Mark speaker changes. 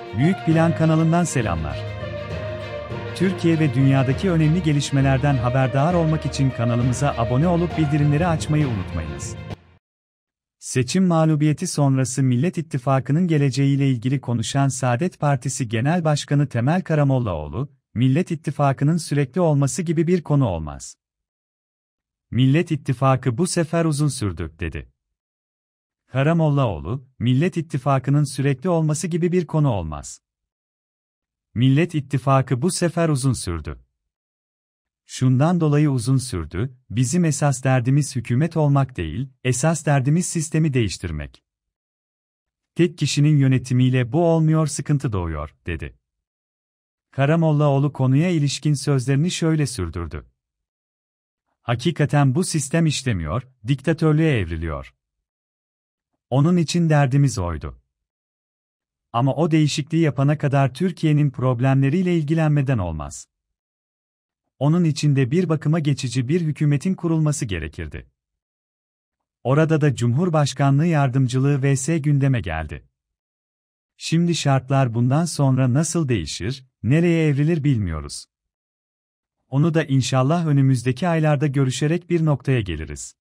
Speaker 1: Büyük Plan kanalından selamlar. Türkiye ve dünyadaki önemli gelişmelerden haberdar olmak için kanalımıza abone olup bildirimleri açmayı unutmayınız. Seçim mağlubiyeti sonrası Millet İttifakı'nın geleceğiyle ilgili konuşan Saadet Partisi Genel Başkanı Temel Karamollaoğlu, Millet İttifakı'nın sürekli olması gibi bir konu olmaz. Millet İttifakı bu sefer uzun sürdü, dedi. Karamollaoğlu, Millet İttifakı'nın sürekli olması gibi bir konu olmaz. Millet İttifakı bu sefer uzun sürdü. Şundan dolayı uzun sürdü, bizim esas derdimiz hükümet olmak değil, esas derdimiz sistemi değiştirmek. Tek kişinin yönetimiyle bu olmuyor, sıkıntı doğuyor, dedi. Karamollaoğlu konuya ilişkin sözlerini şöyle sürdürdü. Hakikaten bu sistem işlemiyor, diktatörlüğe evriliyor. Onun için derdimiz oydu. Ama o değişikliği yapana kadar Türkiye'nin problemleriyle ilgilenmeden olmaz. Onun için de bir bakıma geçici bir hükümetin kurulması gerekirdi. Orada da Cumhurbaşkanlığı yardımcılığı vs gündeme geldi. Şimdi şartlar bundan sonra nasıl değişir, nereye evrilir bilmiyoruz. Onu da inşallah önümüzdeki aylarda görüşerek bir noktaya geliriz.